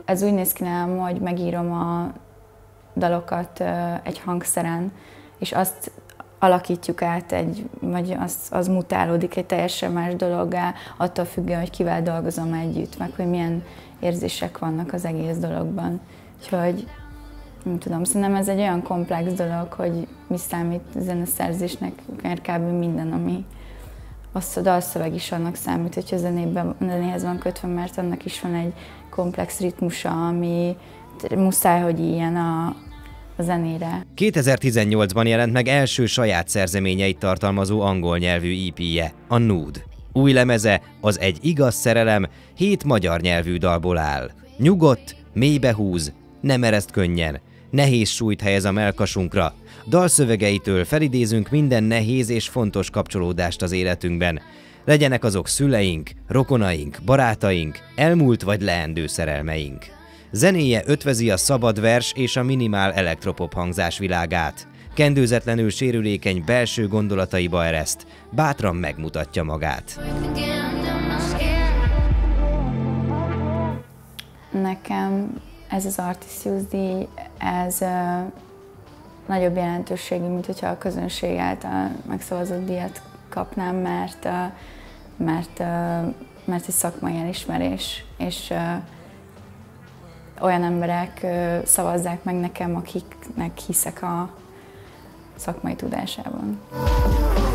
ez úgy néz ki nálam, hogy megírom a dalokat egy hangszeren, és azt alakítjuk át, vagy az mutálódik egy teljesen más dologgá, attól függően, hogy kivel dolgozom együtt, meg hogy milyen érzések vannak az egész dologban. Úgyhogy nem tudom, szerintem ez egy olyan komplex dolog, hogy mi számít zeneszerzésnek, kb. Minden, ami a dalszöveg is annak számít, hogyha zenéhez van kötve, mert annak is van egy komplex ritmusa, ami muszáj, hogy ilyen a zenére. 2018-ban jelent meg első saját szerzeményeit tartalmazó angol nyelvű EP-je, a Nude. Új lemeze, az Egy igaz szerelem 7 magyar nyelvű dalból áll. Nyugodt, mélybe húz, nem ereszt könnyen, nehéz súlyt helyez a mellkasunkra. Dalszövegeitől felidézünk minden nehéz és fontos kapcsolódást az életünkben. Legyenek azok szüleink, rokonaink, barátaink, elmúlt vagy leendő szerelmeink. Zenéje ötvözi a szabad vers és a minimál elektropop hangzás világát. Kendőzetlenül sérülékeny belső gondolataiba ereszt, bátran megmutatja magát. Nekem ez az Artisius díj, ez nagyobb jelentőségű, mint hogyha a közönség által megszavazott díjat kapnám, mert egy szakmai elismerés, és olyan emberek szavazzák meg nekem, akiknek hiszek a szakmai tudásában.